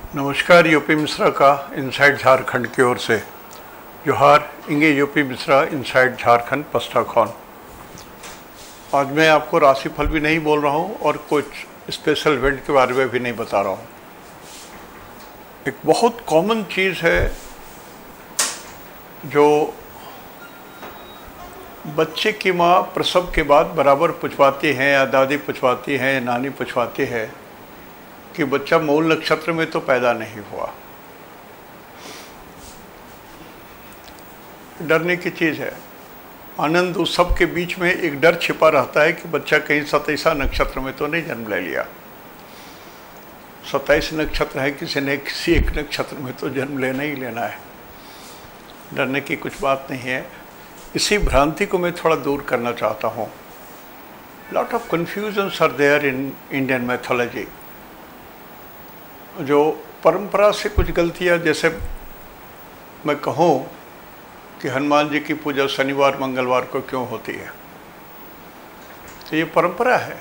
नमस्कार। यूपी मिश्रा का इनसाइड झारखंड की ओर से जोहार। इंगे यूपी मिश्रा इनसाइड झारखंड पस्टाखौन। आज मैं आपको राशिफल भी नहीं बोल रहा हूँ और कुछ स्पेशल इवेंट के बारे में भी नहीं बता रहा हूँ। एक बहुत कॉमन चीज़ है जो बच्चे की माँ प्रसव के बाद बराबर पूछवाती हैं या दादी पूछवाती हैं या नानी पूछवाती है कि बच्चा मूल नक्षत्र में तो पैदा नहीं हुआ। डरने की चीज़ है। आनंद उत्सव के बीच में एक डर छिपा रहता है कि बच्चा कहीं 27 नक्षत्र में तो नहीं जन्म ले लिया। 27 नक्षत्र है, किसी ने किसी एक नक्षत्र में तो जन्म लेना ही लेना है। डरने की कुछ बात नहीं है। इसी भ्रांति को मैं थोड़ा दूर करना चाहता हूँ। Lot of confusions are there in Indian mythology. जो परंपरा से कुछ गलतियाँ, जैसे मैं कहूँ कि हनुमान जी की पूजा शनिवार मंगलवार को क्यों होती है, तो ये परंपरा है,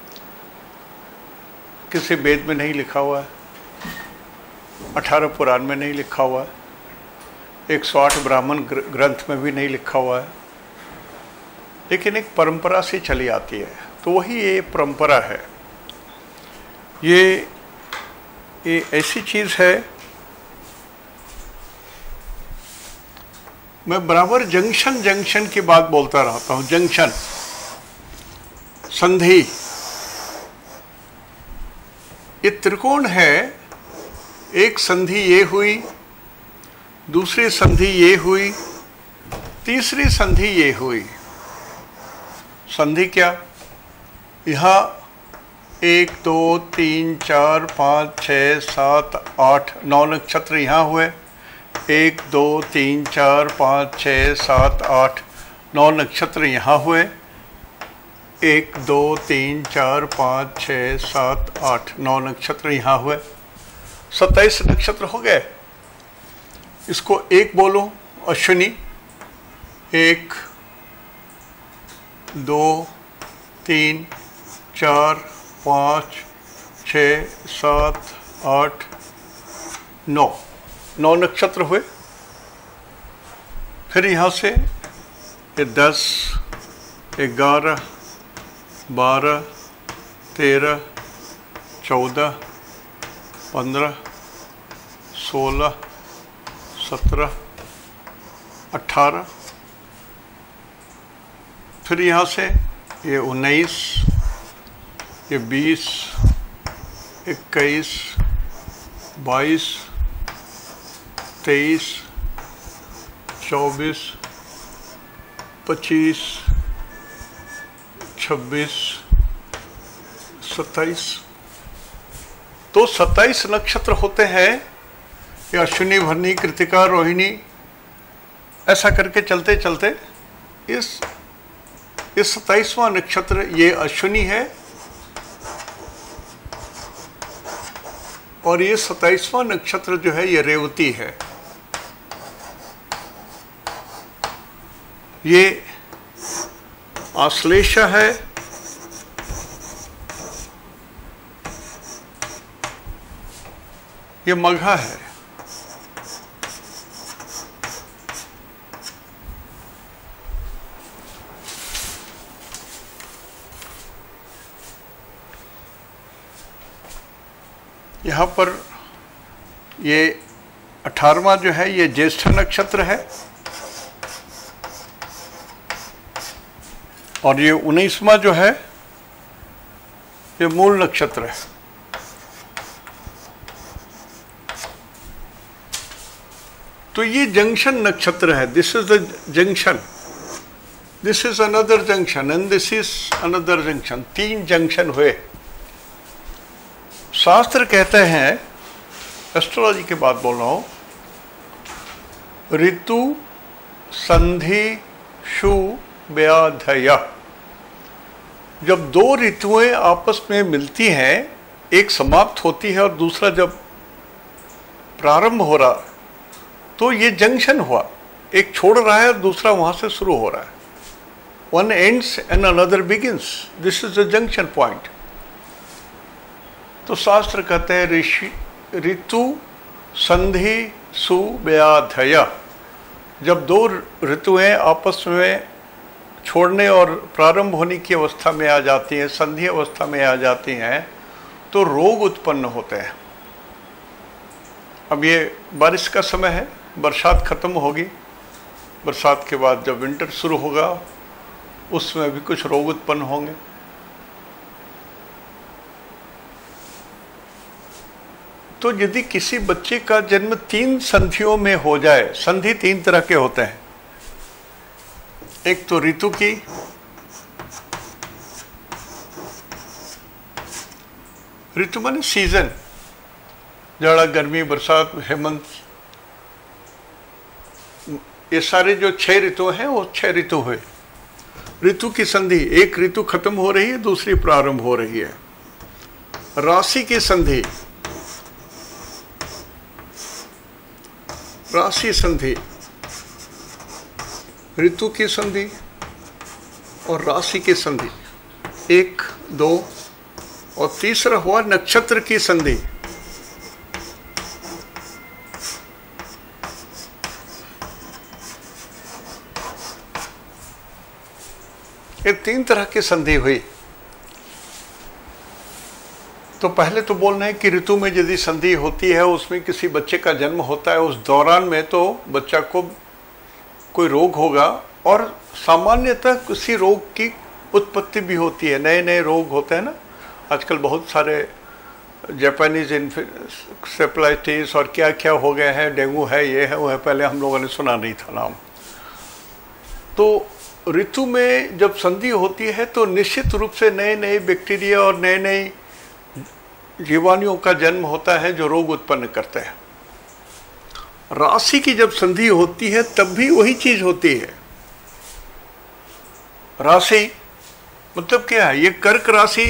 किसी वेद में नहीं लिखा हुआ है, 18 पुराण में नहीं लिखा हुआ है, 108 ब्राह्मण ग्रंथ में भी नहीं लिखा हुआ है, लेकिन एक परंपरा से चली आती है। तो वही ये परंपरा है। ये ऐसी चीज़ है, मैं बराबर जंक्शन की बात बोलता रहता हूँ। जंक्शन, संधि, ये त्रिकोण है। एक संधि ये हुई, दूसरी संधि ये हुई, तीसरी संधि ये हुई। संधि क्या? यहाँ 1 2 3 4 5 6 7 8 9 नक्षत्र यहाँ हुए। 1 2 3 4 5 6 7 8 9 नक्षत्र यहाँ हुए। 1 2 3 4 5 6 7 8 9 नक्षत्र यहाँ हुए। 27 नक्षत्र हो गए। इसको एक बोलो, अश्विनी। 1 2 3 4 5 6 7 8 9 नक्षत्र हुए। फिर यहाँ से ये 10 11 12 13 14 15 16 17 18। फिर यहाँ से ये 19, ये 20 21 22 23 24 25 26 27। तो 27 नक्षत्र होते हैं। ये अश्विनी, भरणी, कृतिका, रोहिणी, ऐसा करके चलते चलते इस 27वां नक्षत्र ये अश्विनी है और ये 27वां नक्षत्र जो है ये रेवती है। ये आश्लेषा है, ये मघा है। यहाँ पर ये 18वां जो है ये ज्येष्ठ नक्षत्र है और ये 19वां जो है ये मूल नक्षत्र है। तो ये जंक्शन नक्षत्र है। This is the junction, this is another junction and this is another junction. 3 junction हुए। शास्त्र कहते हैं, एस्ट्रोलॉजी की बात बोल रहा हूँ, ऋतु संधि शु व्याधय। जब 2 ऋतुएं आपस में मिलती हैं, एक समाप्त होती है और दूसरा जब प्रारंभ हो रहा, तो ये जंक्शन हुआ। एक छोड़ रहा है और दूसरा वहां से शुरू हो रहा है। One ends and another begins. This is the junction point. तो शास्त्र कहते हैं ऋतु संधि सुव्याधय, जब दो ऋतुएं आपस में छोड़ने और प्रारंभ होने की अवस्था में आ जाती हैं, संधि अवस्था में आ जाती हैं, तो रोग उत्पन्न होते हैं। अब ये बारिश का समय है, बरसात खत्म होगी, बरसात के बाद जब विंटर शुरू होगा उसमें भी कुछ रोग उत्पन्न होंगे। तो यदि किसी बच्चे का जन्म 3 संधियों में हो जाए, संधि 3 तरह के होते हैं, एक तो ऋतु की, ऋतु माने सीजन, जाड़ा गर्मी बरसात हेमंत, ये सारे जो 6 ऋतु हैं वो 6 ऋतु हुए। ऋतु की संधि, एक ऋतु खत्म हो रही है, दूसरी प्रारंभ हो रही है। राशि की संधि, राशि संधि, ऋतु की संधि और राशि की संधि, 1 2, और तीसरा हुआ नक्षत्र की संधि। ये 3 तरह की संधि हुई। तो पहले तो बोलना है कि ऋतु में यदि संधि होती है, उसमें किसी बच्चे का जन्म होता है, उस दौरान में तो बच्चा को कोई रोग होगा, और सामान्यतः किसी रोग की उत्पत्ति भी होती है। नए नए रोग होते हैं ना, आजकल बहुत सारे जापानीज इंसेफ्लाइटिस और क्या क्या हो गए हैं, डेंगू है, ये है वो है, पहले हम लोगों ने सुना नहीं था नाम। तो ऋतु में जब संधि होती है तो निश्चित रूप से नए नए बैक्टीरिया और नए नए जीवाणुओं का जन्म होता है जो रोग उत्पन्न करते हैं। राशि की जब संधि होती है तब भी वही चीज होती है। राशि मतलब क्या है? ये कर्क राशि,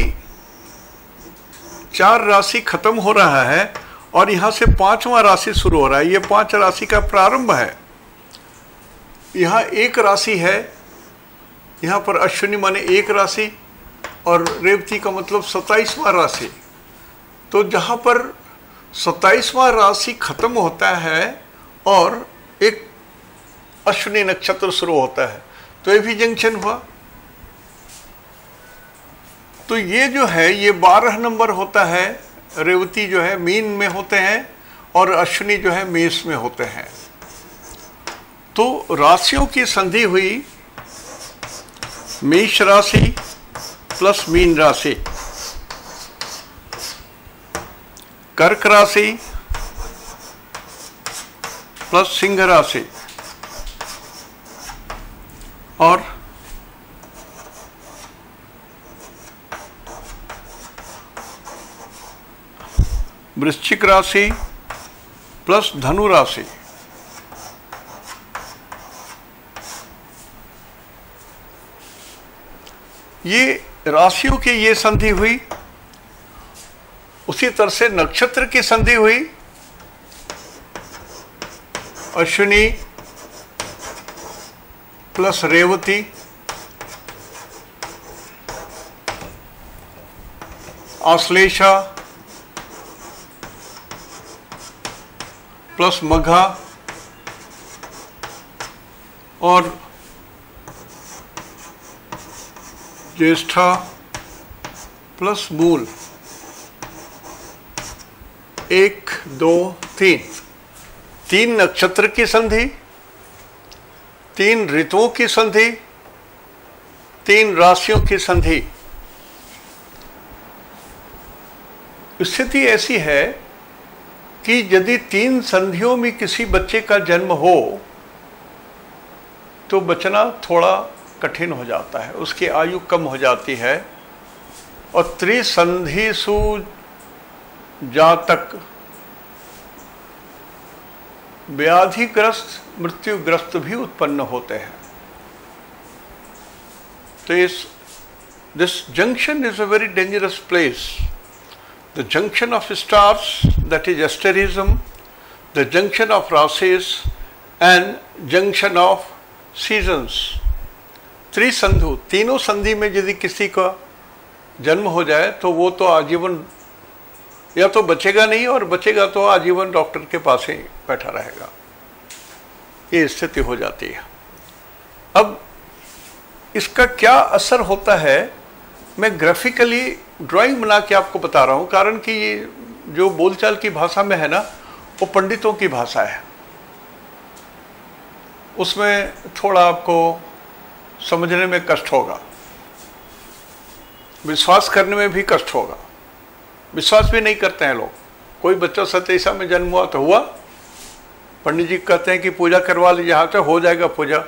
4 राशि खत्म हो रहा है और यहां से 5वां राशि शुरू हो रहा है। ये 5 राशि का प्रारंभ है। यहां 1 राशि है, यहां पर अश्विनी माने 1 राशि और रेवती का मतलब 27वां राशि। तो जहां पर 27वां राशि खत्म होता है और एक अश्विनी नक्षत्र शुरू होता है, तो ये भी जंक्शन हुआ। तो ये जो है ये 12 नंबर होता है। रेवती जो है मीन में होते हैं और अश्विनी जो है मेष में होते हैं। तो राशियों की संधि हुई मेष राशि प्लस मीन राशि, कर्क राशि प्लस सिंह राशि और वृश्चिक राशि प्लस धनु राशि। ये राशियों की ये संधि हुई। उसी तरह से नक्षत्र की संधि हुई। अश्विनी प्लस रेवती, आश्लेषा प्लस मघा और ज्येष्ठा प्लस मूल। 1 2 3, 3 नक्षत्र की संधि, 3 ऋतुओं की संधि, 3 राशियों की संधि। स्थिति ऐसी है कि यदि 3 संधियों में किसी बच्चे का जन्म हो तो बचना थोड़ा कठिन हो जाता है, उसकी आयु कम हो जाती है। और त्रिसंधिसु जातक व्याधिग्रस्त मृत्युग्रस्त भी उत्पन्न होते हैं। तो this junction is a very dangerous place. The junction of stars, that is asterism, the junction of rashis and junction of seasons. त्रिसंधु, तीनों संधि में यदि किसी का जन्म हो जाए तो वो तो आजीवन या तो बचेगा नहीं, और बचेगा तो आजीवन डॉक्टर के पास ही बैठा रहेगा। ये स्थिति हो जाती है। अब इसका क्या असर होता है, मैं ग्राफिकली ड्राइंग बना के आपको बता रहा हूं, कारण कि ये जो बोलचाल की भाषा में है ना, वो पंडितों की भाषा है, उसमें थोड़ा आपको समझने में कष्ट होगा, विश्वास करने में भी कष्ट होगा। विश्वास भी नहीं करते हैं लोग। कोई बच्चा सतीसा में जन्म हुआ तो हुआ, पंडित जी कहते हैं कि पूजा करवा लीजिए, यहाँ से हो जाएगा पूजा।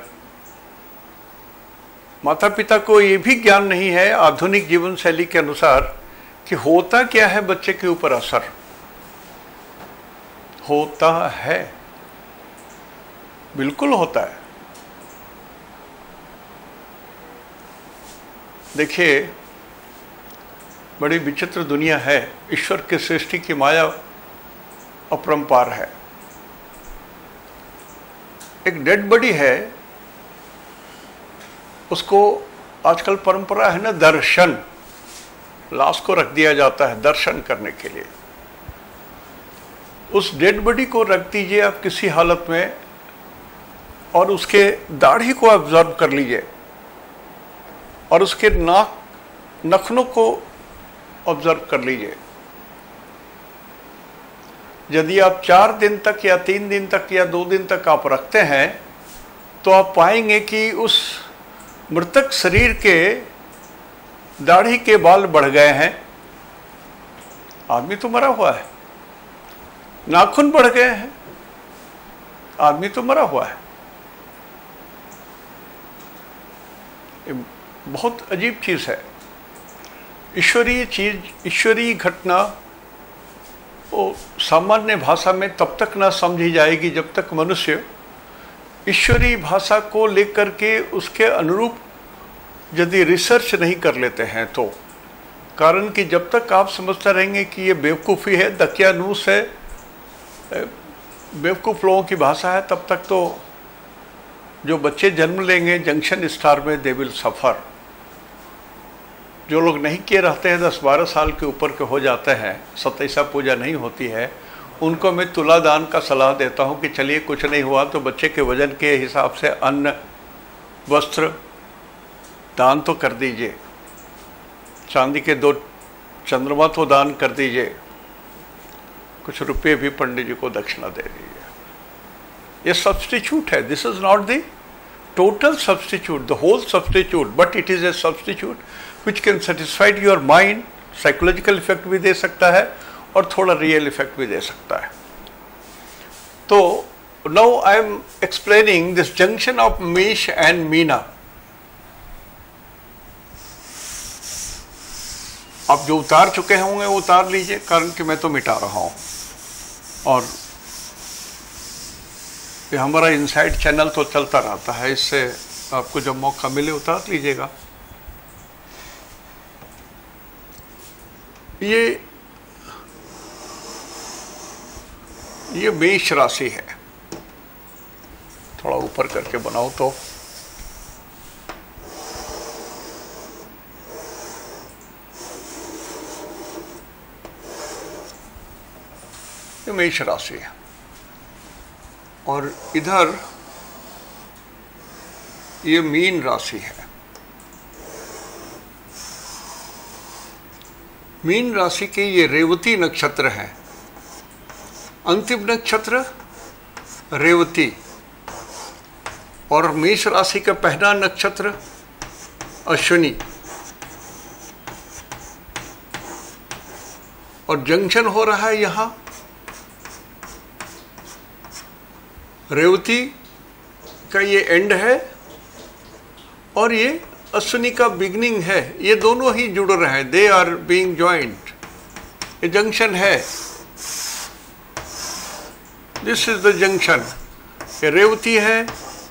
माता पिता को ये भी ज्ञान नहीं है आधुनिक जीवन शैली के अनुसार कि होता क्या है बच्चे के ऊपर असर होता है, बिल्कुल होता है। देखिए, बड़ी विचित्र दुनिया है। ईश्वर के सृष्टि की माया अपरंपार है। एक डेड बॉडी है, उसको आजकल परंपरा है ना दर्शन, लाश को रख दिया जाता है दर्शन करने के लिए। उस डेड बॉडी को रख दीजिए आप किसी हालत में, और उसके दाढ़ी को ऑब्जर्व कर लीजिए, और उसके नाक नखनों को ऑब्जर्व कर लीजिए। यदि आप 4 दिन तक या 3 दिन तक या 2 दिन तक आप रखते हैं, तो आप पाएंगे कि उस मृतक शरीर के दाढ़ी के बाल बढ़ गए हैं। आदमी तो मरा हुआ है। नाखून बढ़ गए हैं, आदमी तो मरा हुआ है। ये बहुत अजीब चीज है। ईश्वरीय चीज, ईश्वरीय घटना वो सामान्य भाषा में तब तक ना समझी जाएगी जब तक मनुष्य ईश्वरीय भाषा को लेकर के उसके अनुरूप यदि रिसर्च नहीं कर लेते हैं तो। कारण कि जब तक आप समझते रहेंगे कि ये बेवकूफ़ी है, दकियानूस है, बेवकूफ़ लोगों की भाषा है, तब तक तो जो बच्चे जन्म लेंगे जंक्शन स्टार में दे विल सफ़र। जो लोग नहीं किए रहते हैं, 10-12 साल के ऊपर के हो जाते हैं, सतैसा पूजा नहीं होती है, उनको मैं तुला दान का सलाह देता हूं कि चलिए कुछ नहीं हुआ तो बच्चे के वजन के हिसाब से अन्न वस्त्र दान तो कर दीजिए, चांदी के 2 चंद्रमा तो दान कर दीजिए, कुछ रुपये भी पंडित जी को दक्षिणा दे दीजिए। ये सब्स्टिट्यूट है। This is not the total substitute, the whole substitute, but it is a substitute which can satisfied your mind. Psychological effect भी दे सकता है और थोड़ा रियल इफेक्ट भी दे सकता है। तो now I am explaining this junction of Mesh and Meena. आप जो उतार चुके होंगे वो उतार लीजिए, कारण कि मैं तो मिटा रहा हूं। और ये हमारा इनसाइड चैनल तो चलता रहता है, इससे आपको जब मौका मिले उतार लीजिएगा। ये मेष राशि है। थोड़ा ऊपर करके बनाओ तो ये मेष राशि है, और इधर ये मीन राशि है। मीन राशि के ये रेवती नक्षत्र है। अंतिम नक्षत्र रेवती, और मेष राशि का पहला नक्षत्र अश्विनी, और जंक्शन हो रहा है यहां रेवती का ये एंड है और ये अश्विनी का बिगनिंग है। ये दोनों ही जुड़ रहे हैं, दे आर बीइंग जॉइंट। ये जंक्शन है, दिस इज द जंक्शन। ये रेवती है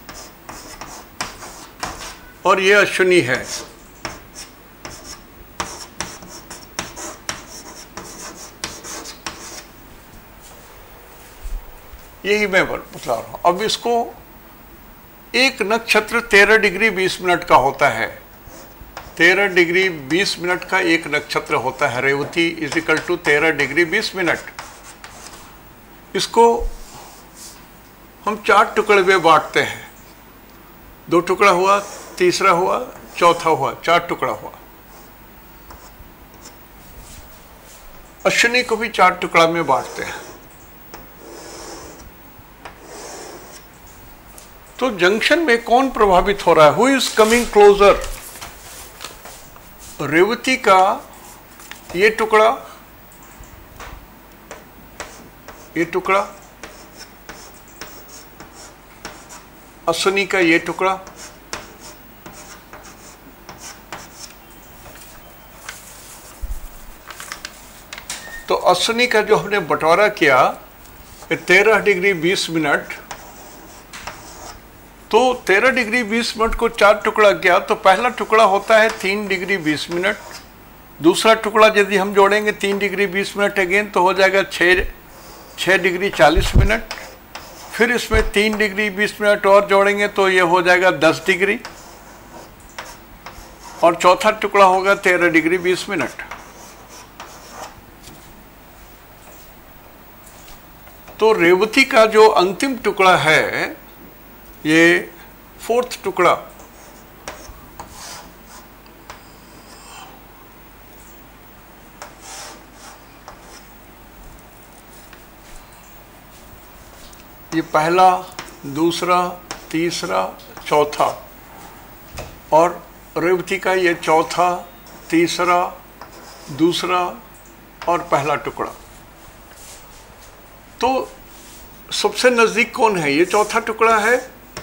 और ये अश्विनी है। यही मैं बता रहा हूं। अब इसको एक नक्षत्र 13 डिग्री 20 मिनट का होता है। 13 डिग्री 20 मिनट का एक नक्षत्र होता है। Revati is equal to 13 degree 20 minute. इसको हम 4 टुकड़े में बांटते हैं। 2 टुकड़ा हुआ, तीसरा हुआ, चौथा हुआ, 4 टुकड़ा हुआ। अश्विनी को भी 4 टुकड़ा में बांटते हैं। तो जंक्शन में कौन प्रभावित हो रहा है? Who is coming closer? Revati का ये टुकड़ा, ये टुकड़ा, अश्विनी का ये टुकड़ा, तो अश्विनी का जो हमने बंटवारा किया 13 डिग्री 20 मिनट, तो 13 डिग्री 20 मिनट को 4 टुकड़ा किया तो पहला टुकड़ा होता है 3 डिग्री 20 मिनट। दूसरा टुकड़ा यदि हम जोड़ेंगे 3 डिग्री 20 मिनट अगेन तो हो जाएगा 6 डिग्री 40 मिनट। फिर इसमें 3 डिग्री 20 मिनट और जोड़ेंगे तो ये हो जाएगा 10 डिग्री, और चौथा टुकड़ा होगा 13 डिग्री 20 मिनट। तो रेवती का जो अंतिम टुकड़ा है, ये 4th टुकड़ा, ये पहला, दूसरा, तीसरा, चौथा, और रेवती का ये चौथा, तीसरा, दूसरा और पहला टुकड़ा। तो सबसे नजदीक कौन है? ये चौथा टुकड़ा है।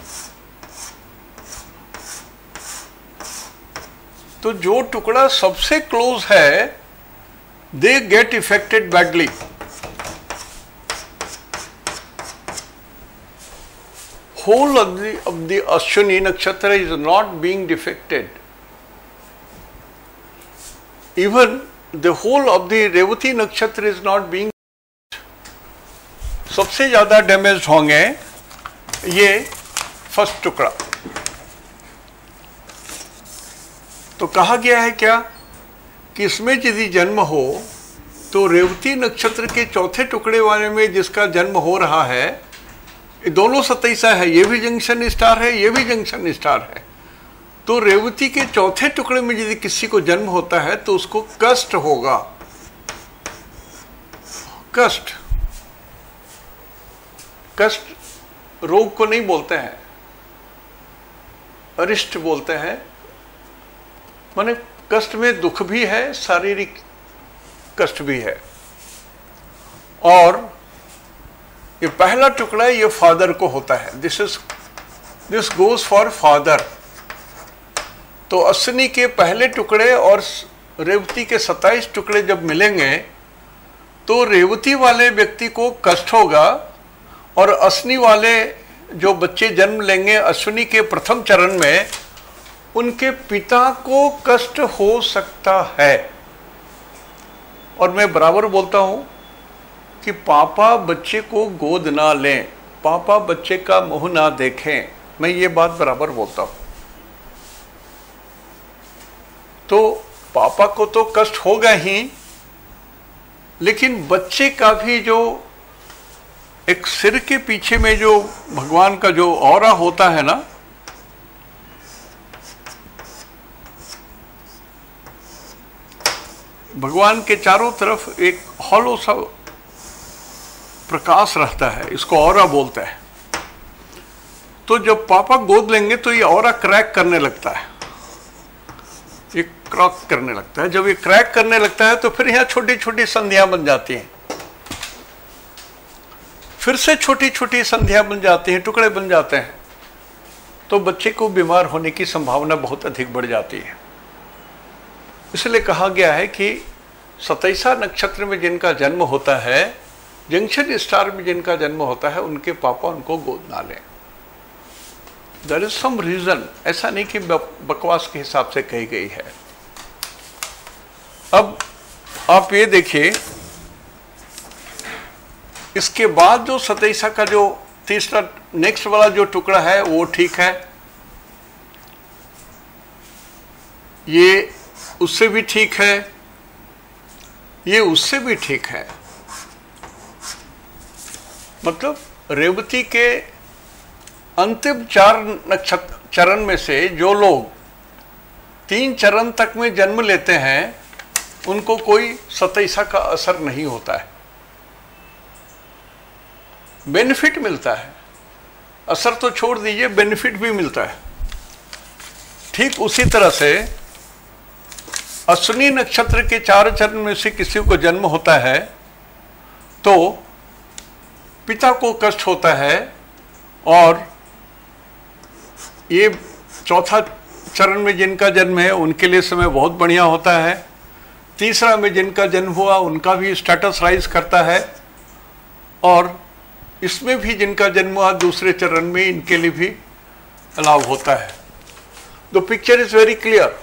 तो जो टुकड़ा सबसे क्लोज है, they get affected badly. Whole of the Ashwini nakshatra is not being defected. Even the whole of the Revati nakshatra is not being. सबसे ज्यादा डैमेज होंगे ये फर्स्ट टुकड़ा। तो कहा गया है क्या कि इसमें यदि जन्म हो तो रेवती नक्षत्र के चौथे टुकड़े वाले में जिसका जन्म हो रहा है, ये दोनों 27 है, ये भी जंक्शन स्टार है, ये भी जंक्शन स्टार है। तो रेवती के चौथे टुकड़े में यदि किसी को जन्म होता है तो उसको कष्ट होगा। कष्ट, कष्ट रोग को नहीं बोलते हैं, अरिष्ट बोलते हैं। माने कष्ट में दुख भी है, शारीरिक कष्ट भी है। और ये पहला टुकड़ा ये फादर को होता है। This goes for father. तो अश्विनी के पहले टुकड़े और रेवती के 27 टुकड़े जब मिलेंगे तो रेवती वाले व्यक्ति को कष्ट होगा, और अश्विनी वाले जो बच्चे जन्म लेंगे अश्विनी के प्रथम चरण में, उनके पिता को कष्ट हो सकता है। और मैं बराबर बोलता हूं कि पापा बच्चे को गोद ना लें, पापा बच्चे का मुंह ना देखें। मैं ये बात बराबर बोलता हूं। तो पापा को तो कष्ट होगा ही, लेकिन बच्चे का भी जो एक सिर के पीछे में जो भगवान का जो ऑरा होता है ना, भगवान के चारों तरफ एक हॉलो सा प्रकाश रहता है, इसको ऑरा बोलते हैं। तो जब पापा गोद लेंगे तो ये ऑरा क्रैक करने लगता है, ये क्रैक करने लगता है। जब ये क्रैक करने लगता है तो फिर यहाँ छोटी छोटी संधियां बन जाती हैं, फिर से छोटी छोटी संधियां बन जाती हैं, टुकड़े बन जाते हैं। तो बच्चे को बीमार होने की संभावना बहुत अधिक बढ़ जाती है। इसलिए कहा गया है कि 27 नक्षत्र में जिनका जन्म होता है, जंक्शन स्टार में जिनका जन्म होता है, उनके पापा उनको गोद ना लें। देयर इज सम रीजन, ऐसा नहीं कि बकवास के हिसाब से कही गई है। अब आप ये देखिए, इसके बाद जो 27 का जो तीसरा नेक्स्ट वाला जो टुकड़ा है वो ठीक है। ये उससे भी ठीक है, ये उससे भी ठीक है। मतलब रेवती के अंतिम 4 नक्षत्र चरण में से जो लोग 3 चरण तक में जन्म लेते हैं उनको कोई 27 का असर नहीं होता है, बेनिफिट मिलता है। असर तो छोड़ दीजिए, बेनिफिट भी मिलता है। ठीक उसी तरह से अश्विनी नक्षत्र के 4 चरण में से किसी को जन्म होता है तो पिता को कष्ट होता है, और ये चौथा चरण में जिनका जन्म है उनके लिए समय बहुत बढ़िया होता है। तीसरा में जिनका जन्म हुआ उनका भी स्टेटस राइज करता है, और इसमें भी जिनका जन्म हुआ दूसरे चरण में इनके लिए भी अलाव होता है। The picture is very clear.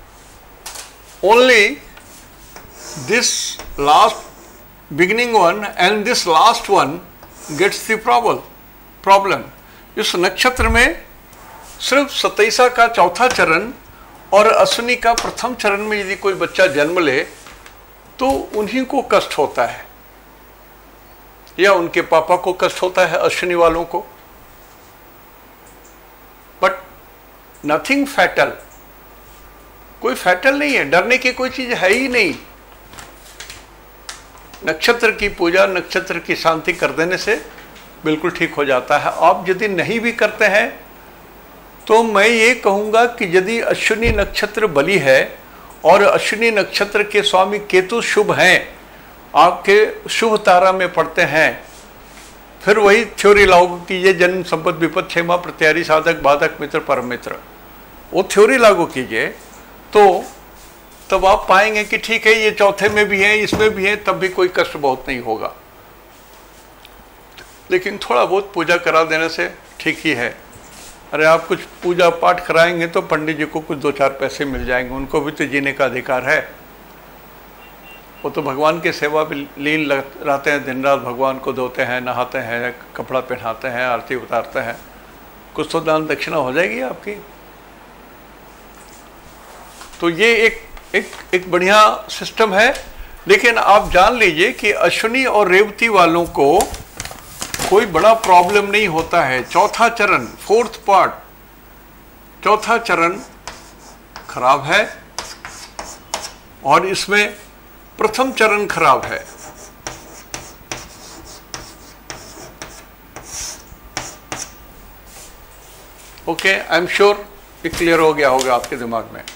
Only this last beginning one and this last one gets the problem. इस नक्षत्र में सिर्फ 27 का चौथा चरण और अश्विनी का प्रथम चरण में यदि कोई बच्चा जन्म ले तो उन्हीं को कष्ट होता है, या उनके पापा को कष्ट होता है, अश्विनी वालों को। बट नथिंग फैटल, कोई फैटल नहीं है, डरने की कोई चीज है ही नहीं। नक्षत्र की पूजा, नक्षत्र की शांति कर देने से बिल्कुल ठीक हो जाता है। आप यदि नहीं भी करते हैं तो मैं ये कहूँगा कि यदि अश्विनी नक्षत्र बली है और अश्विनी नक्षत्र के स्वामी केतु शुभ हैं, आपके शुभ तारा में पड़ते हैं, फिर वही थ्योरी लागू कीजिए, जन्म संपत्ति विपद क्षेमा प्रत्यारी साधक बाधक मित्र परम मित्र, वो थ्योरी लागू कीजिए तो तब आप पाएंगे कि ठीक है ये चौथे में भी है, इसमें भी है, तब भी कोई कष्ट बहुत नहीं होगा। लेकिन थोड़ा बहुत पूजा करा देने से ठीक ही है। अरे आप कुछ पूजा पाठ कराएंगे तो पंडित जी को कुछ 2-4 पैसे मिल जाएंगे, उनको भी तो जीने का अधिकार है। वो तो भगवान की सेवा में लीन रहते हैं, दिन रात भगवान को धोते हैं, नहाते हैं, कपड़ा पहनाते हैं, आरती उतारते हैं, कुछ तो दान दक्षिणा हो जाएगी आपकी। तो ये एक बढ़िया सिस्टम है। लेकिन आप जान लीजिए कि अश्विनी और रेवती वालों को कोई बड़ा प्रॉब्लम नहीं होता है। चौथा चरण, 4th पार्ट, चौथा चरण खराब है और इसमें प्रथम चरण खराब है। ओके, आई एम श्योर ये क्लियर हो गया होगा आपके दिमाग में।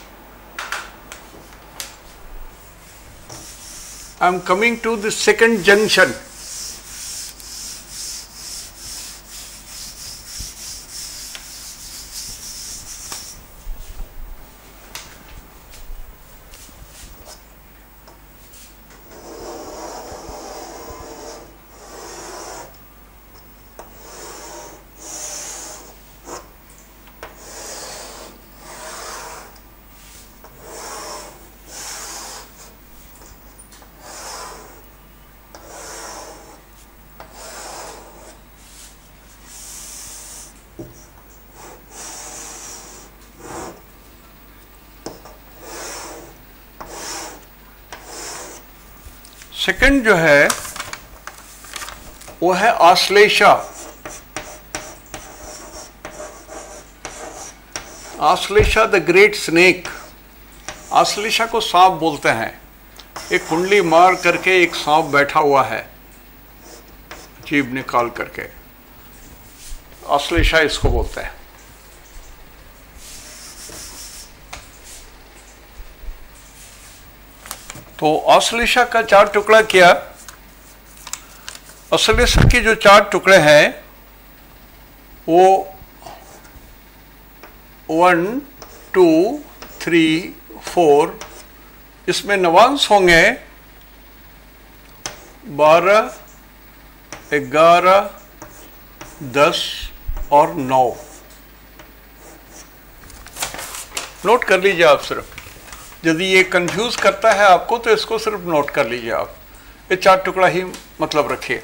I am coming to the second junction. Second जो है वो है Ashlesha. Ashlesha the great snake. Ashlesha को सांप बोलते हैं। एक कुंडली मार करके एक सांप बैठा हुआ है, जीभ निकाल करके, आश्लेषा इसको बोलते हैं। तो आश्लेषा का 4 टुकड़ा किया। आश्लेषा के जो 4 टुकड़े हैं वो 1, 2, 3, 4, इसमें नवांश होंगे 12, 11, 10 और 9। नोट कर लीजिए आप सिर्फ। यदि ये कंफ्यूज करता है आपको तो इसको सिर्फ नोट कर लीजिए आप। ये 4 टुकड़ा ही मतलब रखिए।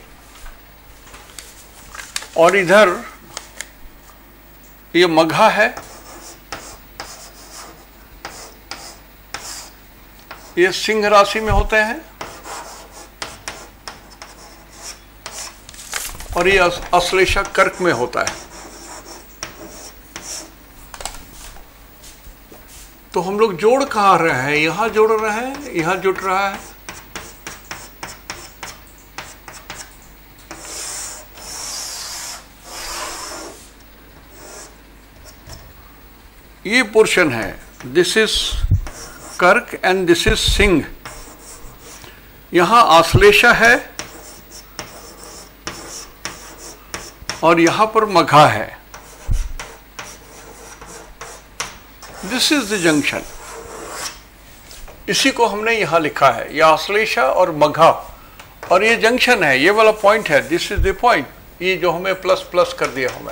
और इधर ये मघा है, ये सिंह राशि में होते हैं और ये अश्लेषा कर्क में होता है। तो हम लोग जोड़ कहाँ रहे हैं? यहां जोड़ रहे हैं, यहां जुट रहा है। ये पोर्शन है, this is Kark and this is Singh. यहां आश्लेषा है और यहां पर मघा है। This is the junction. इसी को हमने यहां लिखा है, यह आश्लेषा और मघा और ये जंक्शन है, ये वाला पॉइंट है, दिस इज द पॉइंट। ये जो हमें प्लस प्लस कर दिया हमें।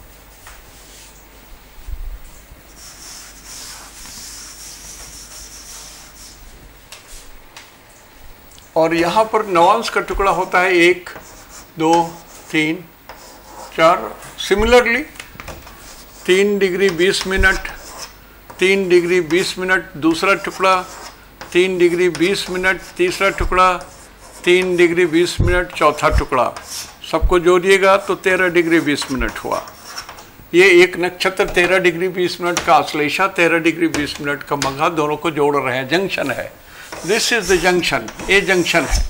और यहां पर नवांश का टुकड़ा होता है 1 2 3 4। Similarly 3 degree 20 minute, 3 degree 20 minute दूसरा टुकड़ा, 3 डिग्री 20 मिनट तीसरा टुकड़ा, 3 डिग्री 20 मिनट चौथा टुकड़ा। सबको जोड़िएगा तो 13 डिग्री 20 मिनट हुआ। ये एक नक्षत्र 13 डिग्री 20 मिनट का आश्लेषा, 13 डिग्री 20 मिनट का मघा, दोनों को जोड़ रहे हैं, जंक्शन है। दिस इज द जंक्शन, ये जंक्शन है।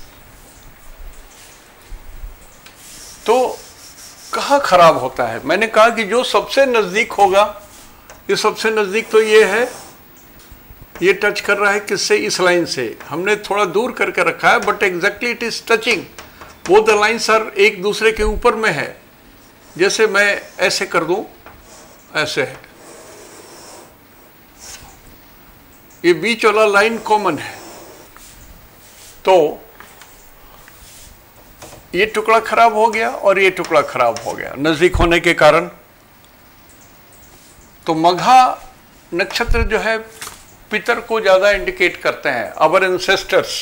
तो कहाँ खराब होता है? मैंने कहा कि जो सबसे नजदीक होगा, ये सबसे नजदीक तो ये है, ये टच कर रहा है किससे? इस लाइन से। हमने थोड़ा दूर करके रखा है but exactly it is touching. वो द लाइन सर एक दूसरे के ऊपर में है। जैसे मैं ऐसे कर दूं, ऐसे है, ये बीच वाला लाइन कॉमन है। तो ये टुकड़ा खराब हो गया और ये टुकड़ा खराब हो गया नजदीक होने के कारण। तो मघा नक्षत्र जो है पितर को ज्यादा इंडिकेट करते हैं, अवर एंसेस्टर्स।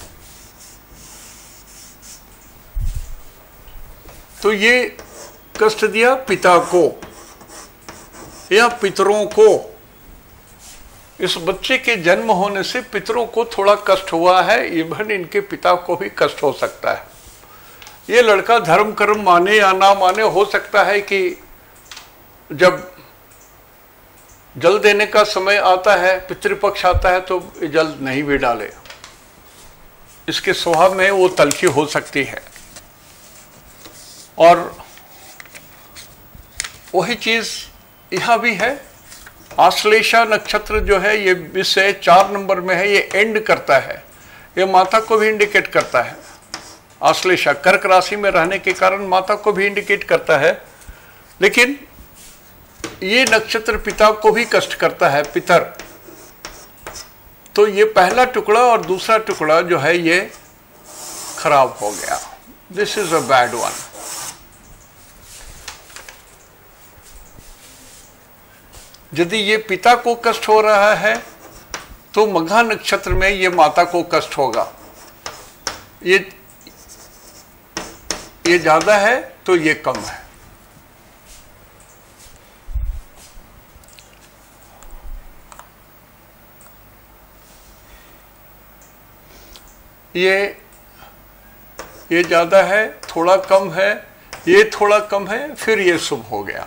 तो ये कष्ट दिया पिता को या पितरों को। इस बच्चे के जन्म होने से पितरों को थोड़ा कष्ट हुआ है, इवन इनके पिता को भी कष्ट हो सकता है। ये लड़का धर्म कर्म माने या ना माने, हो सकता है कि जब जल देने का समय आता है, पितृपक्ष आता है, तो जल नहीं भी डाले। इसके स्वभाव में वो तलखी हो सकती है। और वही चीज यहां भी है। आश्लेषा नक्षत्र जो है ये विषय 4 नंबर में है, ये एंड करता है, ये माता को भी इंडिकेट करता है। आश्लेषा कर्क राशि में रहने के कारण माता को भी इंडिकेट करता है, लेकिन ये नक्षत्र पिता को भी कष्ट करता है, पितर। तो ये पहला टुकड़ा और दूसरा टुकड़ा जो है ये खराब हो गया। This is a bad one. यदि ये पिता को कष्ट हो रहा है तो मघा नक्षत्र में ये माता को कष्ट होगा। ये ज्यादा है तो ये कम है। ये ज्यादा है, थोड़ा कम है, ये थोड़ा कम है, फिर ये शुभ हो गया।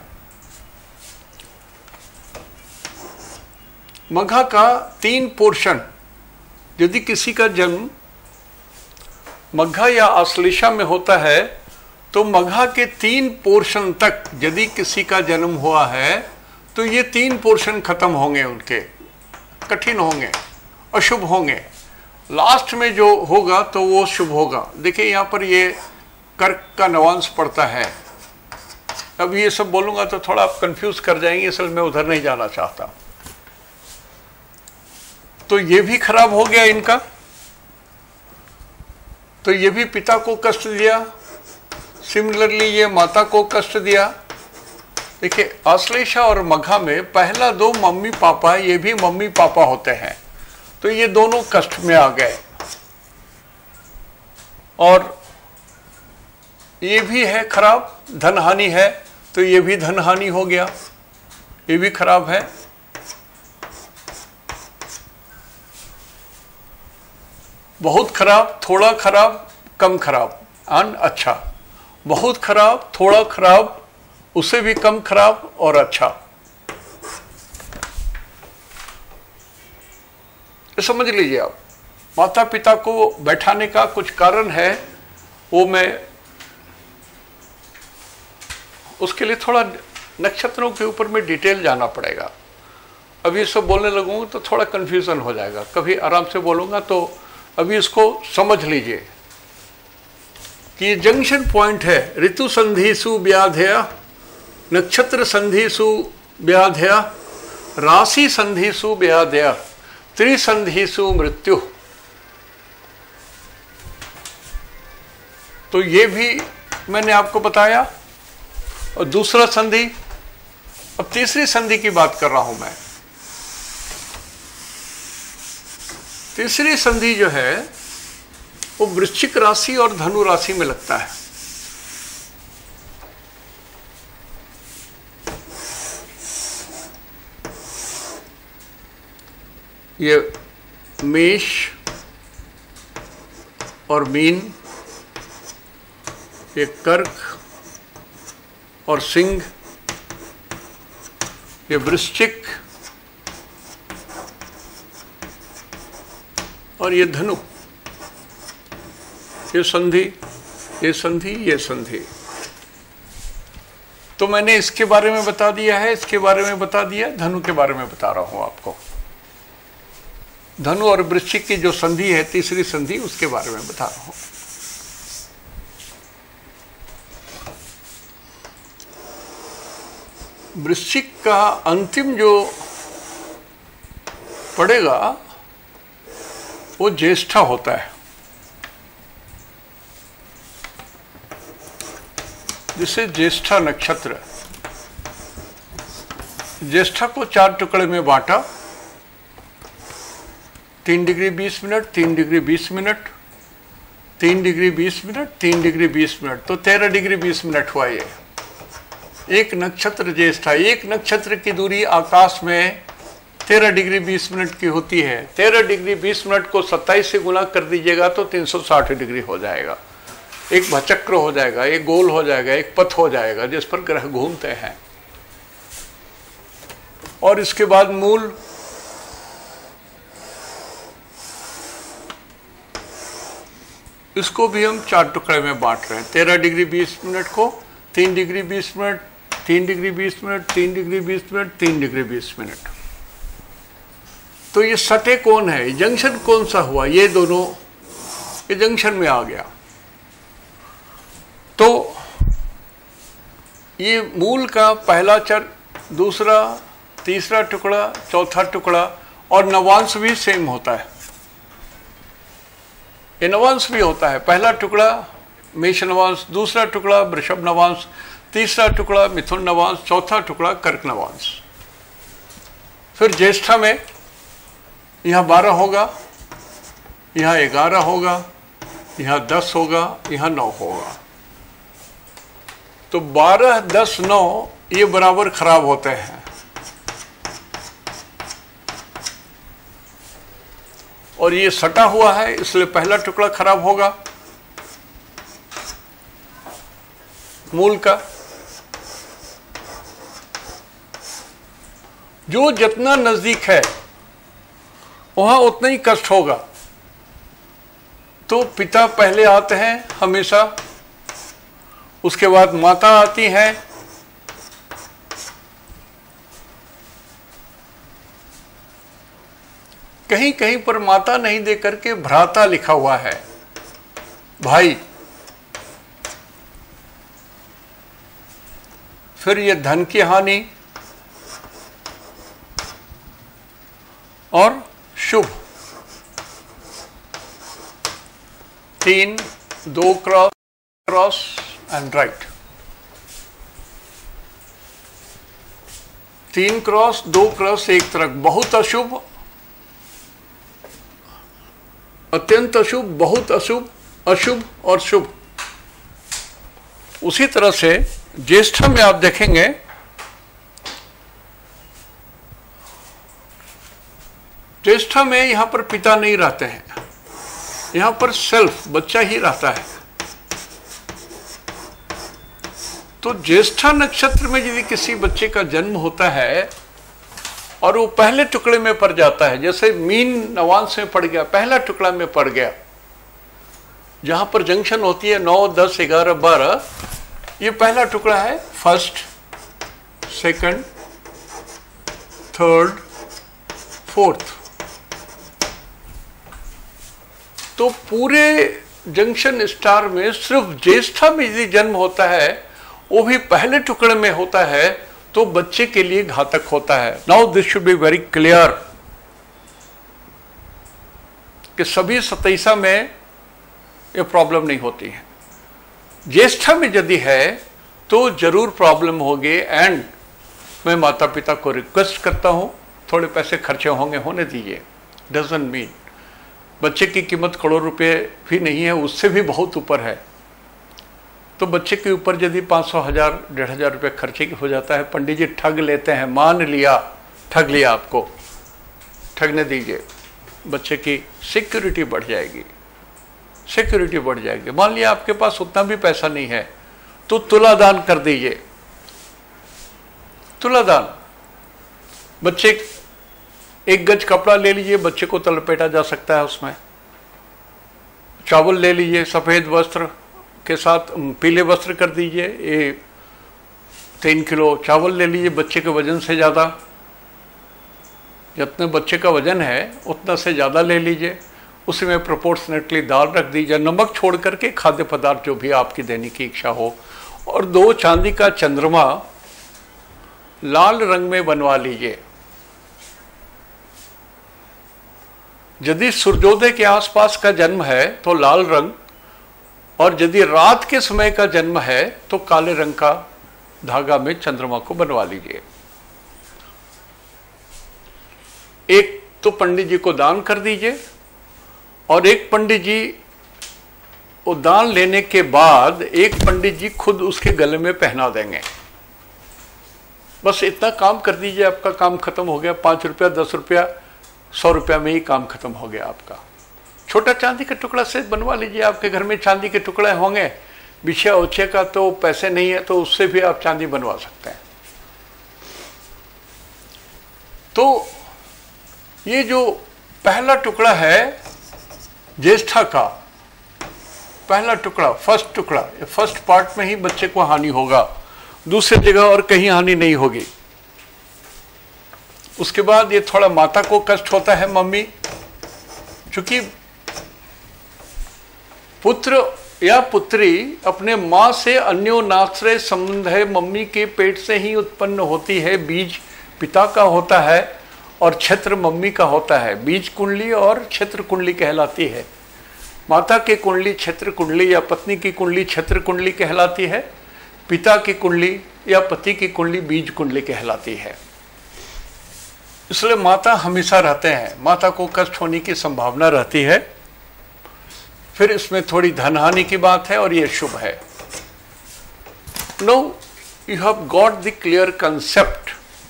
मघा का 3 पोर्शन, यदि किसी का जन्म मघा या आश्लेषा में होता है तो मघा के 3 पोर्शन तक यदि किसी का जन्म हुआ है तो ये 3 पोर्शन खत्म होंगे, उनके कठिन होंगे, अशुभ होंगे। लास्ट में जो होगा तो वो शुभ होगा। देखिए यहाँ पर ये कर्क का नवांश पड़ता है। अब ये सब बोलूंगा तो थोड़ा आप कंफ्यूज कर जाएंगे, असल में उधर नहीं जाना चाहता। तो ये भी खराब हो गया इनका, तो ये भी पिता को कष्ट दिया। सिमिलरली ये माता को कष्ट दिया। देखिए आश्लेषा और मघा में पहला 2 मम्मी पापा, ये भी मम्मी पापा होते हैं, तो ये दोनों कष्ट में आ गए। और ये भी है खराब, धन हानि है, तो ये भी धन हानि हो गया, ये भी खराब है। बहुत खराब, थोड़ा खराब, कम खराब, अच्छा। बहुत खराब, थोड़ा खराब, उससे भी कम खराब और अच्छा। समझ लीजिए आप, माता पिता को बैठाने का कुछ कारण है, वो मैं उसके लिए थोड़ा नक्षत्रों के ऊपर में डिटेल जाना पड़ेगा। अभी सब बोलने लगूंगा तो थोड़ा कंफ्यूजन हो जाएगा, कभी आराम से बोलूंगा। तो अभी इसको समझ लीजिए कि ये जंक्शन पॉइंट है। ऋतु संधिसु व्याधय, नक्षत्र संधिसु व्याधय, राशि संधिसु व्याधय, त्रिसंधिसु मृत्यु। तो ये भी मैंने आपको बताया। और दूसरा संधि, अब तीसरी संधि की बात कर रहा हूं मैं। तीसरी संधि जो है वो वृश्चिक राशि और धनु राशि में लगता है। ये मेष और मीन, ये कर्क और सिंह, ये वृश्चिक और ये धनु। ये संधि, ये संधि, ये संधि। तो मैंने इसके बारे में बता दिया है, इसके बारे में बता दिया, धनु के बारे में बता रहा हूं आपको। धनु और वृश्चिक की जो संधि है, तीसरी संधि, उसके बारे में बता रहा हूं। वृश्चिक का अंतिम जो पड़ेगा वो ज्येष्ठा होता है, जिसे ज्येष्ठा नक्षत्र। ज्येष्ठा को 4 टुकड़े में बांटा, 3 degree 20 minute, 3 degree 20 minute, 3 degree 20 minute, 3 degree 20 minute, तो 13 डिग्री 20 मिनट हुआ ये। एक नक्षत्र ज्येष्ठा, एक नक्षत्र की दूरी आकाश में 13 डिग्री 20 मिनट की होती है। 13 डिग्री 20 मिनट को 27 से गुना कर दीजिएगा तो 360 डिग्री हो जाएगा। एक भचक्र हो जाएगा, एक गोल हो जाएगा, एक पथ हो जाएगा जिस पर ग्रह घूमते हैं। और इसके बाद मूल, इसको भी हम 4 टुकड़े में बांट रहे हैं। 13 डिग्री 20 मिनट को 3 degree 20 minute, 3 degree 20 minute, 3 degree 20 minute, 3 degree 20 minute. तो ये सटे कौन है, जंक्शन कौन सा हुआ, ये दोनों ये जंक्शन में आ गया। तो ये मूल का पहला चर, दूसरा, तीसरा टुकड़ा, चौथा टुकड़ा, और नवांश भी सेम होता है। ये नवांश भी होता है। पहला टुकड़ा मेष नवांश, दूसरा टुकड़ा वृषभ नवांश, तीसरा टुकड़ा मिथुन नवांश, चौथा टुकड़ा कर्क नवांश। फिर ज्येष्ठा में यहाँ 12 होगा, यहाँ 11 होगा, यहाँ 10 होगा, यहाँ 9 होगा। तो 12, 10, 9 ये बराबर खराब होते हैं। और ये सटा हुआ है, इसलिए पहला टुकड़ा खराब होगा मूल का। जो जितना नजदीक है वहां उतना ही कष्ट होगा। तो पिता पहले आते हैं हमेशा, उसके बाद माता आती है, कहीं कहीं पर माता नहीं दे करके भ्राता लिखा हुआ है, भाई। फिर ये धन की हानि और शुभ, 3, 2 cross and right. 3 cross, 2 cross, एक तरफ। बहुत अशुभ, अत्यंत अशुभ, बहुत अशुभ, अशुभ और शुभ। उसी तरह से ज्येष्ठा में आप देखेंगे ज्येष्ठा में यहां पर पिता नहीं रहते हैं, यहां पर सेल्फ बच्चा ही रहता है। तो ज्येष्ठा नक्षत्र में यदि किसी बच्चे का जन्म होता है और वो पहले टुकड़े में पड़ जाता है, जैसे मीन नवांश में पड़ गया, पहला टुकड़ा में पड़ गया, जहां पर जंक्शन होती है 9, 10, 11, 12, ये पहला टुकड़ा है, फर्स्ट, सेकंड, थर्ड, फोर्थ। तो पूरे जंक्शन स्टार में सिर्फ ज्येष्ठा में यदि जन्म होता है, वो भी पहले टुकड़े में होता है, तो बच्चे के लिए घातक होता है। Now this should be very clear कि सभी 27 में ये प्रॉब्लम नहीं होती है। ज्येष्ठा में यदि है तो जरूर प्रॉब्लम होगी। एंड मैं माता पिता को रिक्वेस्ट करता हूं, थोड़े पैसे खर्चे होंगे, होने दीजिए। डजंट मीन बच्चे की कीमत करोड़ रुपए भी नहीं है, उससे भी बहुत ऊपर है। तो बच्चे के ऊपर यदि 500, 1000, 1500 रुपये खर्चे हो जाता है, पंडित जी ठग लेते हैं। मान लिया ठग लिया, आपको ठगने दीजिए, बच्चे की सिक्योरिटी बढ़ जाएगी, सिक्योरिटी बढ़ जाएगी। मान लिया आपके पास उतना भी पैसा नहीं है, तो तुला दान कर दीजिए। तुला दान, बच्चे 1 गज कपड़ा ले लीजिए, बच्चे को तलपेटा जा सकता है उसमें। चावल ले लीजिए, सफेद वस्त्र के साथ पीले वस्त्र कर दीजिए। ये 3 किलो चावल ले लीजिए, बच्चे के वजन से ज़्यादा, जितने बच्चे का वजन है उतना से ज़्यादा ले लीजिए। उसी में प्रोपोर्शनेटली दाल रख दीजिए, नमक छोड़ करके खाद्य पदार्थ जो भी आपकी देने की इच्छा हो। और 2 चांदी का चंद्रमा लाल रंग में बनवा लीजिए। यदि सूर्योदय के आसपास का जन्म है तो लाल रंग, और यदि रात के समय का जन्म है तो काले रंग का धागा में चंद्रमा को बनवा लीजिए। एक तो पंडित जी को दान कर दीजिए, और एक पंडित जी वो दान लेने के बाद एक पंडित जी खुद उसके गले में पहना देंगे। बस इतना काम कर दीजिए, आपका काम खत्म हो गया। 5 रुपया, 10 रुपया, 100 रुपया में ही काम खत्म हो गया आपका। छोटा चांदी का टुकड़ा से बनवा लीजिए। आपके घर में चांदी के टुकड़े होंगे, बिछे ओछे का तो पैसे नहीं है, तो उससे भी आप चांदी बनवा सकते हैं। तो ये जो पहला टुकड़ा है ज्येष्ठा का, पहला टुकड़ा, फर्स्ट टुकड़ा, ये फर्स्ट पार्ट में ही बच्चे को हानि होगा, दूसरी जगह और कहीं हानि नहीं होगी। उसके बाद ये थोड़ा माता को कष्ट होता है, मम्मी, क्योंकि पुत्र या पुत्री अपने मां से अन्योनाश्रय संबंध है, मम्मी के पेट से ही उत्पन्न होती है। बीज पिता का होता है और क्षेत्र मम्मी का होता है। बीज कुंडली और क्षेत्र कुंडली कहलाती है। माता की कुंडली क्षेत्र कुंडली या पत्नी की कुंडली क्षेत्र कुंडली कहलाती है। पिता की कुंडली या पति की कुंडली बीज कुंडली कहलाती है। इसलिए माता हमेशा रहते हैं, माता को कष्ट होने की संभावना रहती है। फिर इसमें थोड़ी धनहानि की बात है और ये शुभ है। No, you have got the clear concept.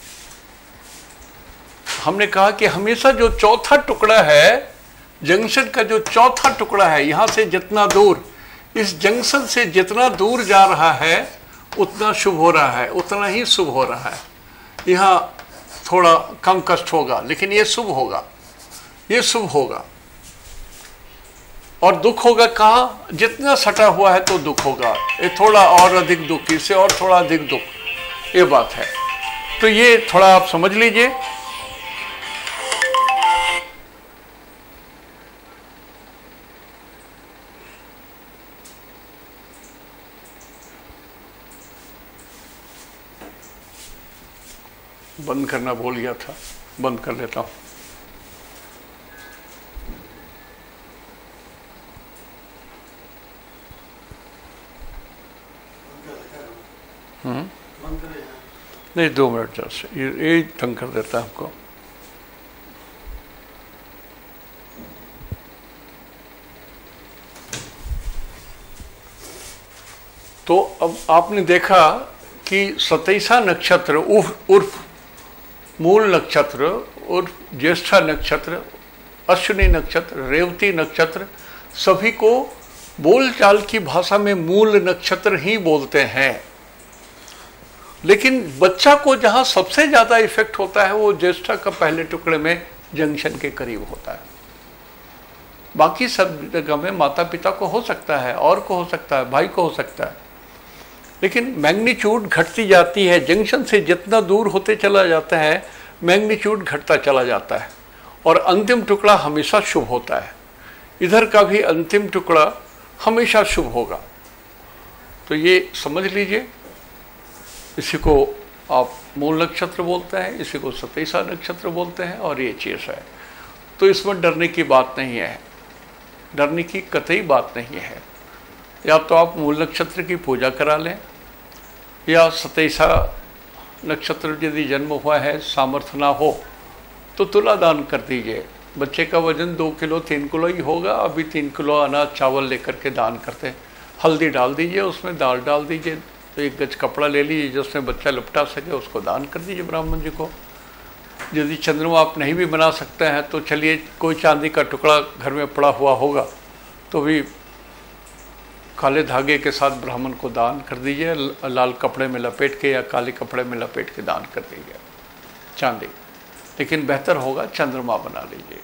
हमने कहा कि हमेशा जो चौथा टुकड़ा है, जंक्शन का जो चौथा टुकड़ा है, यहां से जितना दूर, इस जंक्शन से जितना दूर जा रहा है उतना शुभ हो रहा है, उतना ही शुभ हो रहा है। यहाँ थोड़ा कम कष्ट होगा, लेकिन ये शुभ होगा, ये शुभ होगा। और दुख होगा कहाँ? जितना सटा हुआ है तो दुख होगा। ये थोड़ा और अधिक दुख, इससे और थोड़ा अधिक दुख, ये बात है। तो ये थोड़ा आप समझ लीजिए। बंद करना भूल गया था, बंद कर लेता हूं। नहीं, 2 मिनट जस्ट ये तंग कर देता है आपको। तो अब आपने देखा कि 27 नक्षत्र उर्फ मूल नक्षत्र, उर्फ ज्येष्ठा नक्षत्र, अश्विनी नक्षत्र, रेवती नक्षत्र, सभी को बोलचाल की भाषा में मूल नक्षत्र ही बोलते हैं, लेकिन बच्चा को जहां सबसे ज्यादा इफेक्ट होता है वो ज्येष्ठा का पहले टुकड़े में जंक्शन के करीब होता है। बाकी सब जगह में माता पिता को हो सकता है, और को हो सकता है, भाई को हो सकता है, लेकिन मैग्नीट्यूड घटती जाती है। जंक्शन से जितना दूर होते चला जाता है मैग्नीट्यूड घटता चला जाता है, और अंतिम टुकड़ा हमेशा शुभ होता है। इधर का भी अंतिम टुकड़ा हमेशा शुभ होगा। तो ये समझ लीजिए, इसी को आप मूल नक्षत्र बोलते हैं, इसी को सतैसा नक्षत्र बोलते हैं, और ये चीज़ है। तो इसमें डरने की बात नहीं है, डरने की कतई बात नहीं है। या तो आप मूल नक्षत्र की पूजा करा लें, या सतैसा नक्षत्र यदि जन्म हुआ है, सामर्थ्य ना हो तो तुला दान कर दीजिए। बच्चे का वजन 2 किलो 3 किलो ही होगा, अभी 3 किलो अनाज चावल लेकर के दान करते हैं। हल्दी डाल दीजिए, उसमें दाल डाल दीजिए, तो 1 गज कपड़ा ले लीजिए जिसमें बच्चा लपटा सके, उसको दान कर दीजिए ब्राह्मण जी को। यदि चंद्रमा आप नहीं भी बना सकते हैं तो चलिए, कोई चांदी का टुकड़ा घर में पड़ा हुआ होगा तो भी काले धागे के साथ ब्राह्मण को दान कर दीजिए, लाल कपड़े में लपेट के या काले कपड़े में लपेट के दान कर दीजिए चांदी। लेकिन बेहतर होगा चंद्रमा बना लीजिए।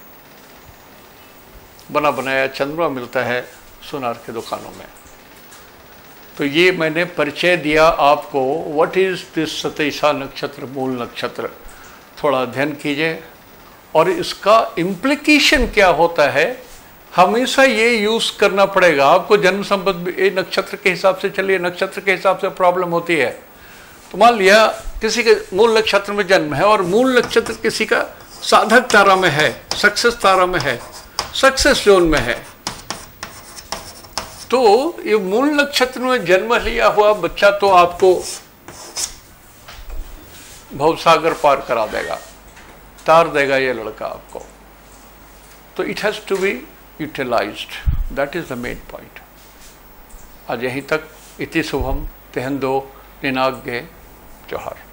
बना बनाया चंद्रमा मिलता है सुनार के दुकानों में। तो ये मैंने परिचय दिया आपको, व्हाट इज दिस सतैसा नक्षत्र, मूल नक्षत्र। थोड़ा अध्ययन कीजिए, और इसका इम्प्लीकेशन क्या होता है हमेशा ये यूज करना पड़ेगा आपको। जन्म संबंध नक्षत्र के हिसाब से चलिए, नक्षत्र के हिसाब से प्रॉब्लम होती है। तो मान लिया किसी के मूल नक्षत्र में जन्म है, और मूल नक्षत्र किसी का साधक तारा में है, सक्सेस तारा में है, सक्सेस जोन में है, तो ये मूल नक्षत्र में जन्म लिया हुआ बच्चा तो आपको भवसागर पार करा देगा, तार देगा ये लड़का आपको। तो it has to be utilized, that is the main point. आज यहीं तक। इति शुभम तेहंदो निनाग्य जोहार।